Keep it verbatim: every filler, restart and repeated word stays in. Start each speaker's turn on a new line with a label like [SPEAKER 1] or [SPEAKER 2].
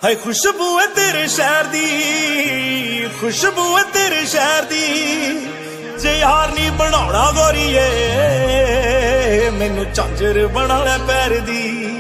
[SPEAKER 1] हाय खुशबू है तेरे शहर दी, खुशबू है तेरे शहर दी। जे यार नी बनाना गोरीए मैनू झांझर बना लै पैर दी।